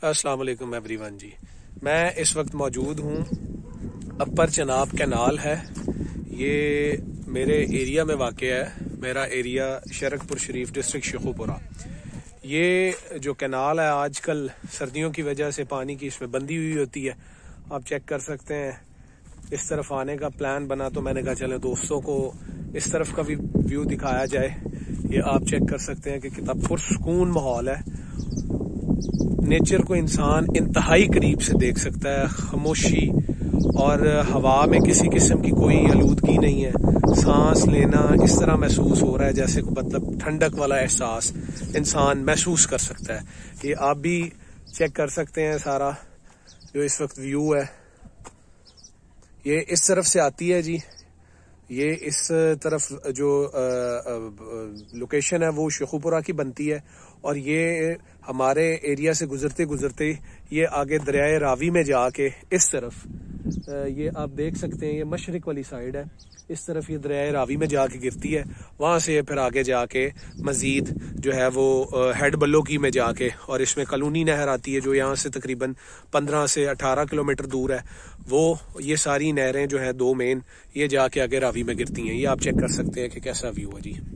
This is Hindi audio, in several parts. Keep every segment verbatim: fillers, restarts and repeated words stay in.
अस्सलाम वालेकुम एवरीवन जी। मैं इस वक्त मौजूद हूँ अपर चनाब कैनाल है, ये मेरे एरिया में वाक़ है। मेरा एरिया शरकपुर शरीफ डिस्ट्रिक्ट शेखुपुरा। ये जो कैनाल है आजकल सर्दियों की वजह से पानी की इसमें बंदी हुई होती है, आप चेक कर सकते हैं। इस तरफ आने का प्लान बना तो मैंने कहा चले दोस्तों को इस तरफ का भी व्यू दिखाया जाए। ये आप चेक कर सकते हैं कि कितना पुरसुकून माहौल है। नेचर को इंसान इंतहाई करीब से देख सकता है, खामोशी और हवा में किसी किस्म की कोई आलूदगी नहीं है। सांस लेना इस तरह महसूस हो रहा है जैसे मतलब ठंडक वाला एहसास इंसान महसूस कर सकता है। ये आप भी चेक कर सकते हैं। सारा जो इस वक्त व्यू है ये इस तरफ से आती है जी। ये इस तरफ जो लोकेशन है वो शेखुपुरा की बनती है और ये हमारे एरिया से गुजरते गुजरते ये आगे दरियाए रावी में जाके इस तरफ ये आप देख सकते हैं, ये मशरिक वाली साइड है। इस तरफ ये दरियाए रावी में जाके गिरती है, वहाँ से फिर आगे जाके मजीद जो है वो हेड बल्लोकी में जाके और इसमें कलूनी नहर आती है जो यहाँ से तकरीबन पंद्रह से अठारह किलोमीटर दूर है। वो ये सारी नहरें जो है दो मेन ये जाके आगे रावी में गिरती हैं। ये आप चेक कर सकते हैं कि कैसा व्यू है जी,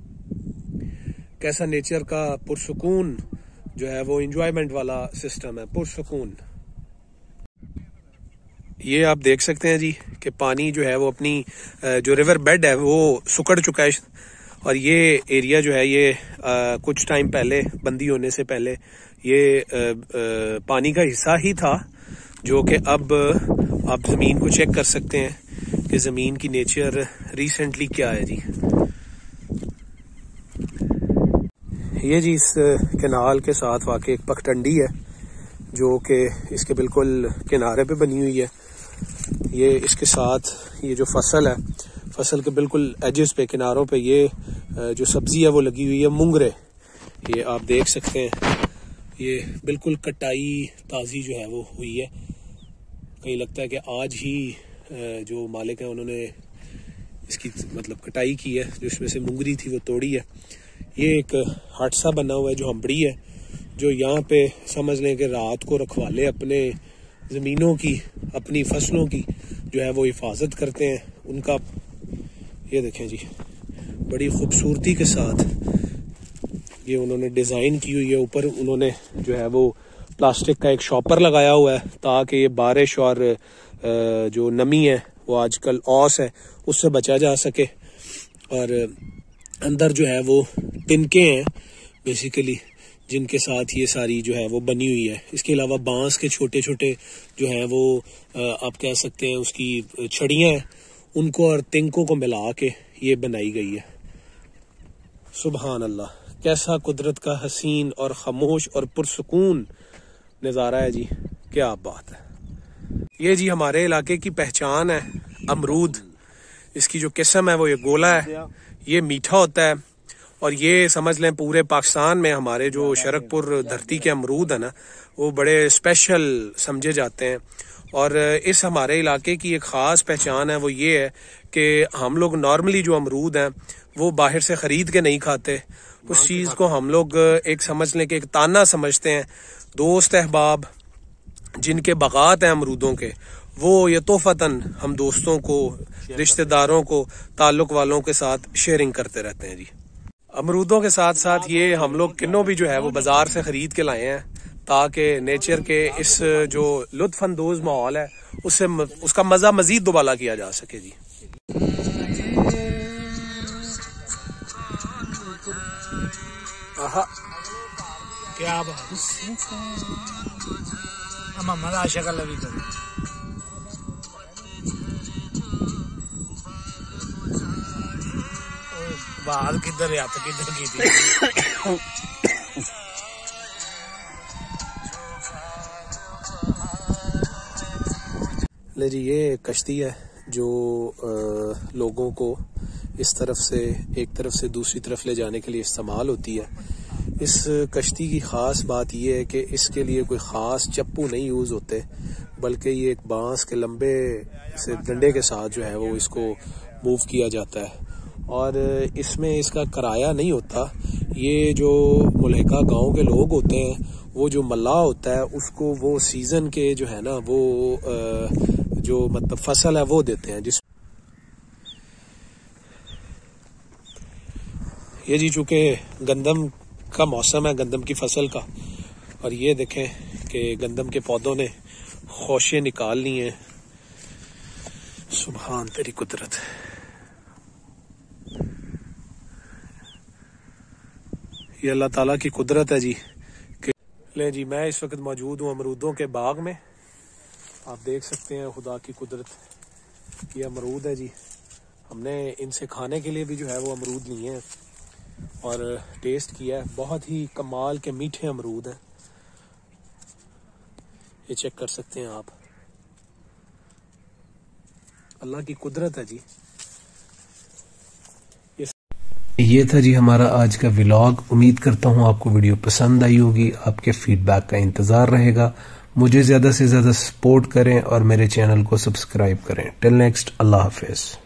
कैसा नेचर का पुरसुकून जो है वो एंजॉयमेंट वाला सिस्टम है, पुरसुकून। ये आप देख सकते हैं जी कि पानी जो है वो अपनी जो रिवर बेड है वो सुकड़ चुका है और ये एरिया जो है ये आ, कुछ टाइम पहले बंदी होने से पहले ये आ, आ, पानी का हिस्सा ही था, जो कि अब आप जमीन को चेक कर सकते हैं कि जमीन की नेचर रिसेंटली क्या है जी। ये जी इस कैनाल के साथ वाकई एक पगडंडी है जो कि इसके बिल्कुल किनारे पे बनी हुई है। ये इसके साथ ये जो फसल है, फसल के बिल्कुल एजेस पे किनारों पे ये जो सब्जी है वो लगी हुई है, मुंगरे। ये आप देख सकते हैं, ये बिल्कुल कटाई ताज़ी जो है वो हुई है। कहीं लगता है कि आज ही जो मालिक है उन्होंने इसकी मतलब कटाई की है, जो इसमें से मुंगरी थी वो तोड़ी है। ये एक हट सा बना हुआ है जो हम्बड़ी है, जो यहाँ पे समझ लें कि रात को रखवाले अपने ज़मीनों की, अपनी फसलों की जो है वो हिफाजत करते हैं उनका। ये देखें जी, बड़ी खूबसूरती के साथ ये उन्होंने डिज़ाइन की हुई है। ऊपर उन्होंने जो है वो प्लास्टिक का एक शॉपर लगाया हुआ है ताकि ये बारिश और जो नमी है वो आजकल औस है उससे बचा जा सके। और अंदर जो है वो तिनके हैं बेसिकली जिनके साथ ये सारी जो है वो बनी हुई है। इसके अलावा बांस के छोटे छोटे जो है वो आप कह सकते हैं उसकी छड़ियाँ हैं, उनको और तिनकों को मिला के ये बनाई गई है। सुभान अल्लाह, कैसा कुदरत का हसीन और खामोश और पुरसुकून नज़ारा है जी, क्या बात है। ये जी हमारे इलाके की पहचान है अमरूद। इसकी जो किस्म है वो ये गोला है, ये मीठा होता है और ये समझ लें पूरे पाकिस्तान में हमारे जो शरकपुर धरती के अमरूद है ना वो बड़े स्पेशल समझे जाते हैं। और इस हमारे इलाके की एक ख़ास पहचान है वो ये है कि हम लोग नॉर्मली जो अमरूद हैं वो बाहर से ख़रीद के नहीं खाते। उस चीज़ को हम लोग एक समझ लें कि एक ताना समझते हैं। दोस्त अहबाब जिनके बागात हैं अमरूदों के, वो ये तोहफतन हम दोस्तों को, रिश्तेदारों को, ताल्लुक वालों के साथ शेयरिंग करते रहते हैं जी। अमरूदों के साथ साथ ये हम लोग किन्नों भी जो है वो बाजार से खरीद के लाए हैं ताकि नेचर के इस जो लुत्फानंदोज माहौल है उससे उसका मजा मजीद दोबाला किया जा सके जी। आहा क्या बात मोहम्मद आशिक अल्लाह भी करे। बाहर किधर है तो किधर की थी। ले जी, ये कश्ती है जो आ, लोगों को इस तरफ से एक तरफ से दूसरी तरफ ले जाने के लिए इस्तेमाल होती है। इस कश्ती की ख़ास बात यह है कि इसके लिए कोई ख़ास चप्पू नहीं यूज़ होते, बल्कि ये एक बांस के लंबे से डंडे के साथ जो है वो इसको मूव किया जाता है। और इसमें इसका किराया नहीं होता। ये जो मुल्हिका गांव के लोग होते हैं वो जो मल्लाह होता है उसको वो सीजन के जो है ना वो जो मतलब फसल है वो देते हैं। जिस ये जी चूंकि गंदम का मौसम है, गंदम की फसल का, और ये देखें कि गंदम के पौधों ने खोशे निकाल ली हैं। सुभान तेरी कुदरत। ये अल्लाह ताला की कुदरत है जी। कि ले जी मैं इस वक्त मौजूद हूँ अमरूदों के बाग में। आप देख सकते हैं खुदा की कुदरत। ये अमरूद है जी। हमने इनसे खाने के लिए भी जो है वो अमरूद लिए हैं और टेस्ट किया है। बहुत ही कमाल के मीठे अमरूद हैं। ये चेक कर सकते हैं आप। अल्लाह की कुदरत है जी। ये था जी हमारा आज का व्लॉग। उम्मीद करता हूँ आपको वीडियो पसंद आई होगी। आपके फीडबैक का इंतजार रहेगा। मुझे ज्यादा से ज्यादा सपोर्ट करें और मेरे चैनल को सब्सक्राइब करें। टिल नेक्स्ट, अल्लाह हाफिज।